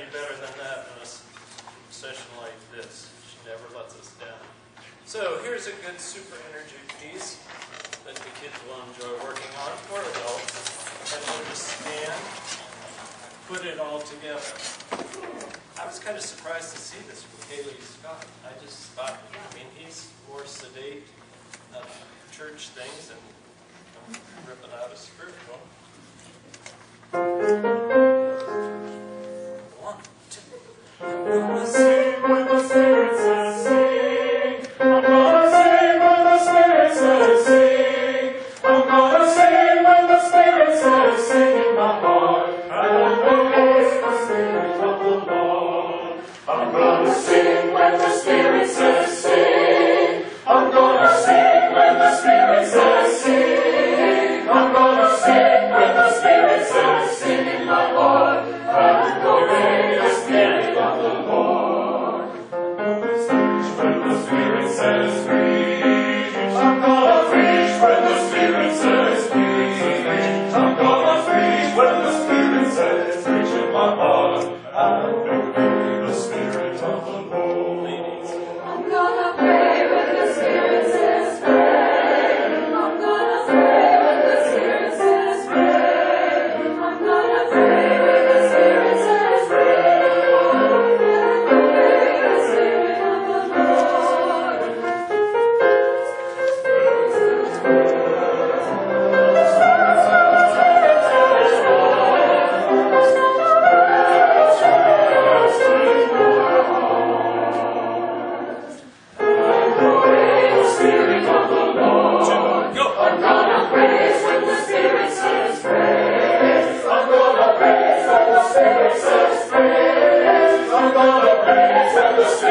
better than that in a session like this. She never lets us down. So here's a good super energy piece that the kids will enjoy working on, or adults. And we'll just stand, put it all together. I was kind of surprised to see this from Haley Scott. I just thought, I mean, he's more sedate, church things, and I'm ripping out a spiritual. 1, 2. I'm gonna sing when the Spirit says sing. I'm gonna sing when the Spirit says sing. I'm gonna sing when the Spirit says sing in my heart. And I know it's the Spirit of the Lord. I'm gonna sing when the Spirit says sing. I'm gonna sing when the Spirit says sing. I'm gonna sing when the Spirit says sing in my heart. And I know it's the Spirit of the Lord. When the Spirit says preach, I'm gonna preach when the Spirit says preach. I'm gonna preach when the Spirit says preach in my heart. I know the Spirit of the Lord. I'm gonna pray when the Spirit says pray. I'm gonna pray when the Spirit says pray. I'm gonna pray when the Spirit says pray. I'm gonna praise when the Spirit says praise. I'm gonna praise when the Spirit